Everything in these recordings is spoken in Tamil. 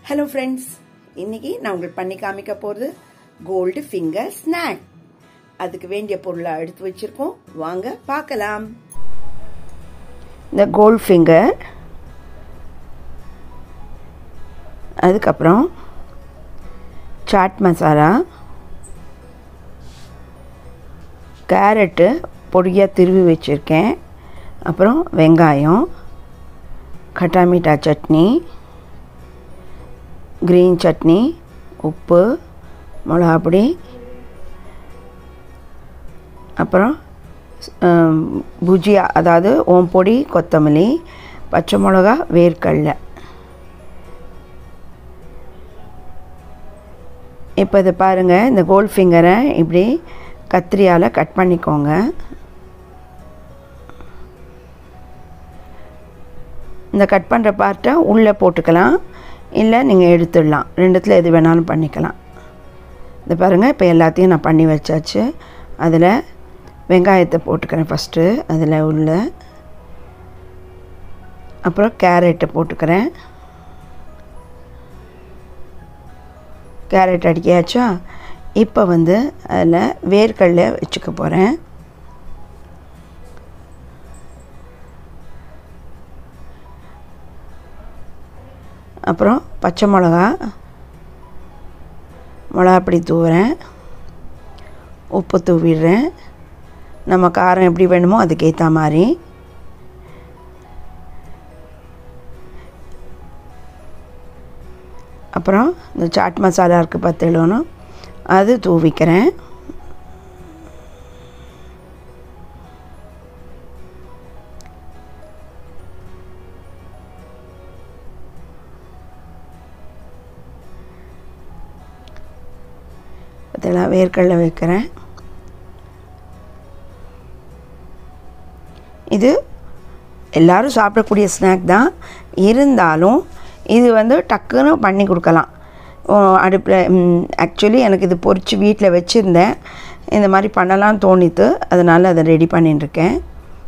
Hello friends, இன்னைக்கு நான் உங்களுக்கு பண்ணி காமிக்க போறது கோல்ட் ஃபிங்கர் ஸ்நாக். அதுக்கு வேண்டிய பொருளை எடுத்து வச்சிருக்கோம், வாங்க பார்க்கலாம். இந்த கோல்ட் ஃபிங்கர், அதுக்கப்புறம் சாட் மசாலா, கேரட்டு பொடியாக திருவி வச்சுருக்கேன், அப்புறம் வெங்காயம், खट्टा मीठा चटनी, ग्रीन चटनी, उप्पु, मिளகா பொடி, அப்புறம் भुजिया அதாவது ஓம் பொடி, கொத்தமல்லி, பச்சை மிளகா, வேர்க்கடலை. இப்போ இதை பாருங்கள், இந்த கோல்ட் ஃபிங்கரை இப்படி கத்திரியால் கட் பண்ணிக்கோங்க. இந்த கட் பண்ணுற பார்ட்டை உள்ளே போட்டுக்கலாம், இல்லை நீங்கள் எடுத்துடலாம், ரெண்டுத்தில் எது வேணாலும் பண்ணிக்கலாம். இந்த பாருங்கள், இப்போ எல்லாத்தையும் நான் பண்ணி வச்சாச்சு. அதில் வெங்காயத்தை போட்டுக்கிறேன் ஃபஸ்ட்டு, அதில் உள்ள, அப்புறம் கேரட்டை போட்டுக்கிறேன். கேரட் அடிக்காச்சா? இப்போ அதில் வேர்க்கடலை வச்சுக்க போகிறேன். அப்புறம் பச்சை மிளகா பொடி தூவுறேன், உப்பு தூவிடுறேன், நம்ம காரம் எப்படி வேணுமோ அதுக்கேற்ற மாதிரி. அப்புறம் இந்த சாட் மசாலா இருக்குது பத்தெழுவணும், அது தூவிக்கிறேன். இதெல்லாம் வேர்க்கடலை வைக்கிறேன். இது எல்லோரும் சாப்பிடக்கூடிய ஸ்நாக் தான், இருந்தாலும் இது டக்குன்னு பண்ணி கொடுக்கலாம் அடுப்பில். ஆக்சுவலி எனக்கு இது பொரித்து வீட்டில் வச்சுருந்தேன், இந்த மாதிரி பண்ணலான்னு தோணித்து, அதனால் அதை ரெடி பண்ணிட்டுருக்கேன்.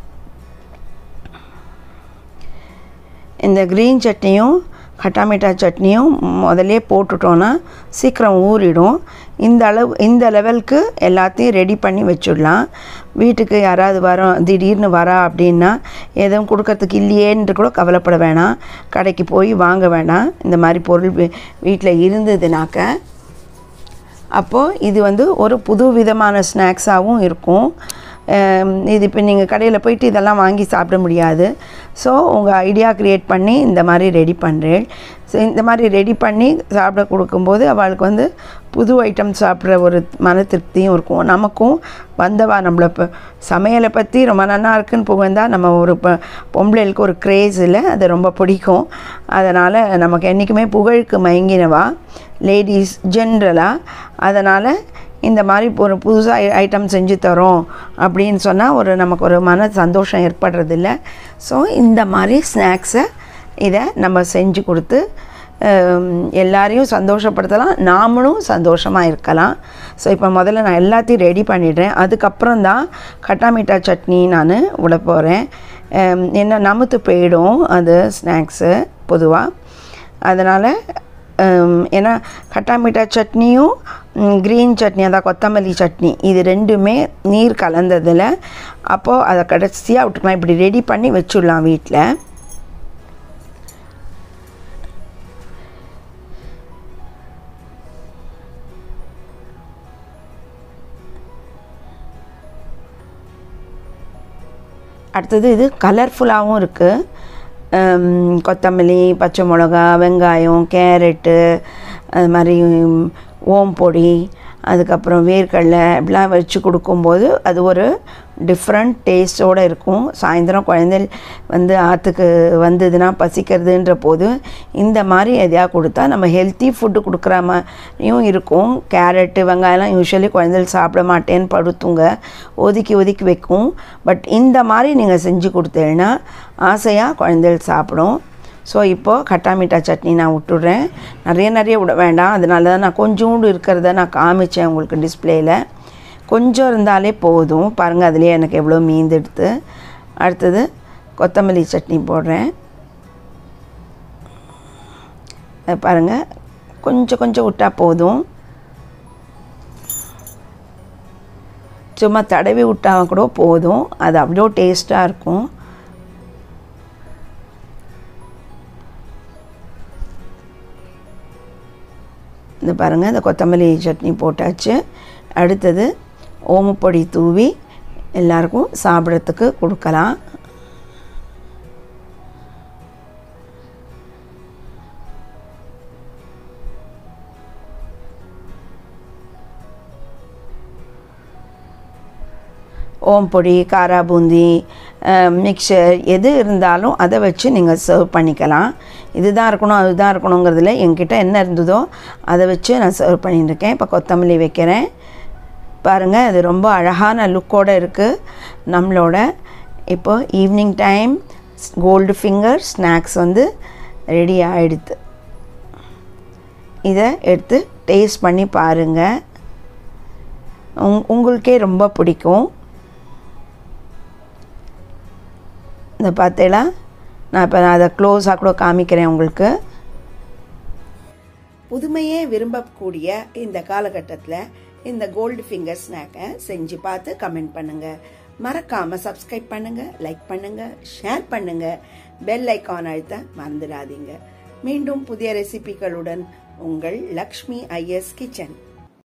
இந்த க்ரீன் சட்னியும் खट्टा मीठा சட்னியும் முதல்லே போட்டுட்டோன்னா சீக்கிரம் ஊறிடும். இந்த லெவலுக்கு எல்லாத்தையும் ரெடி பண்ணி வச்சுடலாம். வீட்டுக்கு யாராவது திடீர்னு வரா அப்படின்னா எதுவும் கொடுக்கறதுக்கு இல்லையேன்னு கூட கவலைப்பட வேணாம், கடைக்கு போய் வாங்க வேணாம். இந்த மாதிரி பொருள் வீட்டில் இருந்ததுனாக்க அப்போது இது ஒரு புது விதமான ஸ்நாக்ஸாகவும் இருக்கும். இது இப்போ நீங்கள் கடையில் போய்ட்டு இதெல்லாம் வாங்கி சாப்பிட முடியாது. ஸோ உங்கள் ஐடியா க்ரியேட் பண்ணி இந்த மாதிரி ரெடி பண்ணுறேன். ஸோ இந்த மாதிரி ரெடி பண்ணி சாப்பிட கொடுக்கும்போது அவளுக்கு புது ஐட்டம் சாப்பிட்ற ஒரு மன திருப்தியும் இருக்கும். நமக்கும் நம்மளை இப்போ சமையலை பற்றி ரொம்ப நல்லா இருக்குன்னு புகழ்ந்தால் நம்ம ஒரு பொம்பளைகளுக்கு ஒரு க்ரேஸ் இல்லை, அது ரொம்ப பிடிக்கும். அதனால் நமக்கு என்றைக்குமே புகழுக்கு மயங்கினவா லேடிஸ் ஜென்ரலாக. அதனால் இந்த மாதிரி ஒரு புதுசாக ஐட்டம் செஞ்சு தரோம் அப்படின்னு சொன்னால் நமக்கு ஒரு மன சந்தோஷம் ஏற்படுறதில்ல. ஸோ இந்த மாதிரி ஸ்நாக்ஸை இதை நம்ம செஞ்சு கொடுத்து எல்லாரையும் சந்தோஷப்படுத்தலாம், நாமளும் சந்தோஷமாக இருக்கலாம். ஸோ இப்போ முதல்ல நான் எல்லாத்தையும் ரெடி பண்ணிடுறேன். அதுக்கப்புறம் தான் खट्टा मीठा சட்னி நான் விட போகிறேன். என்ன நமுத்து போயிடும் அது ஸ்நாக்ஸு பொதுவாக. அதனால் ஏன்னா खट्टा मीठा சட்னியும் க்ரீன் சட்னி, அதான் கொத்தமல்லி சட்னி, இது ரெண்டுமே நீர் கலந்ததில். அப்போது அதை கடைசியாக விட்டுக்கலாம். இப்படி ரெடி பண்ணி வச்சுடலாம் வீட்டில். அடுத்தது இது கலர்ஃபுல்லாகவும் இருக்குது. கொத்தமல்லி, பச்சை மிளகா, வெங்காயம், கேரட்டு, அது மாதிரி ஓம் பொடி, அதுக்கப்புறம் வேர்க்கடலை இப்படிலாம் வச்சு கொடுக்கும்போது அது ஒரு டிஃப்ரெண்ட் டேஸ்ட்டோடு இருக்கும். சாயந்தரம் குழந்தைகள் ஆற்றுக்கு வந்ததுன்னா பசிக்கிறதுன்ற போது இந்த மாதிரி எதையாக கொடுத்தா நம்ம ஹெல்த்தி ஃபுட்டு கொடுக்குற மாதிரியும் இருக்கும். கேரட்டு, வெங்காயம்லாம் யூஸ்வலி குழந்தைகள் சாப்பிட மாட்டேன்னு படுத்துங்க, ஒதுக்கி வைக்கும். பட் இந்த மாதிரி நீங்கள் செஞ்சு கொடுத்தீங்கன்னா ஆசையாக குழந்தைகள் சாப்பிடும். ஸோ இப்போது खट्टा मीठा சட்னி நான் விட்டுடுறேன். நிறைய விட வேண்டாம், அதனால தான் நான் கொஞ்சோண்டு இருக்கிறத நான் காமிச்சேன் உங்களுக்கு டிஸ்பிளேயில். கொஞ்சம் இருந்தாலே போதும். பாருங்கள், அதிலே எனக்கு எவ்வளோ மீந்தெடுத்து. அடுத்தது கொத்தமல்லி சட்னி போடுறேன். பாருங்கள், கொஞ்சம் கொஞ்சம் விட்டால் போதும். சும்மா தடவி விட்டால் கூட போதும், அது அவ்வளோ டேஸ்ட்டாக இருக்கும். இந்த பாருங்கள், இந்த கொத்தமல்லி சட்னி போட்டாச்சு. அடுத்தது ஓமப்பொடி தூவி எல்லாருக்கும் சாப்பிட்றதுக்கு கொடுக்கலாம். ஓம்பொடி, காரா பூந்தி, மிக்சர் எது இருந்தாலும் அதை வச்சு நீங்கள் சர்வ் பண்ணிக்கலாம். இதுதான் இருக்கணும் அதுதான் இருக்கணுங்கிறதுல என்கிட்ட என்ன இருந்ததோ அதை வச்சு நான் சர்வ் பண்ணிட்டுருக்கேன். இப்போ கொத்தமல்லி வைக்கிறேன். பாருங்கள், அது ரொம்ப அழகான லுக்கோடு இருக்குது நம்மளோட. இப்போ evening time gold finger snacks வந்து ரெடி ஆகிடுது. இதை எடுத்து டேஸ்ட் பண்ணி பாருங்கள், உங்களுக்கே ரொம்ப பிடிக்கும். இந்த பார்த்தீங்களா, நான் இப்போ அதை க்ளோஸாக கூட காமிக்கிறேன் உங்களுக்கு. புதுமையே விரும்பக்கூடிய இந்த காலகட்டத்தில் இந்த கோல்டு ஃபிங்கர் ஸ்நாக்கை செஞ்சு பார்த்து கமெண்ட் பண்ணுங்கள். மறக்காமல் சப்ஸ்கிரைப் பண்ணுங்கள், லைக் பண்ணுங்கள், ஷேர் பண்ணுங்கள், பெல் ஐக்கான் அழுத்த மறந்துடாதீங்க. மீண்டும் புதிய ரெசிபிகளுடன் உங்கள் லக்ஷ்மி ஐஎஸ் கிச்சன்.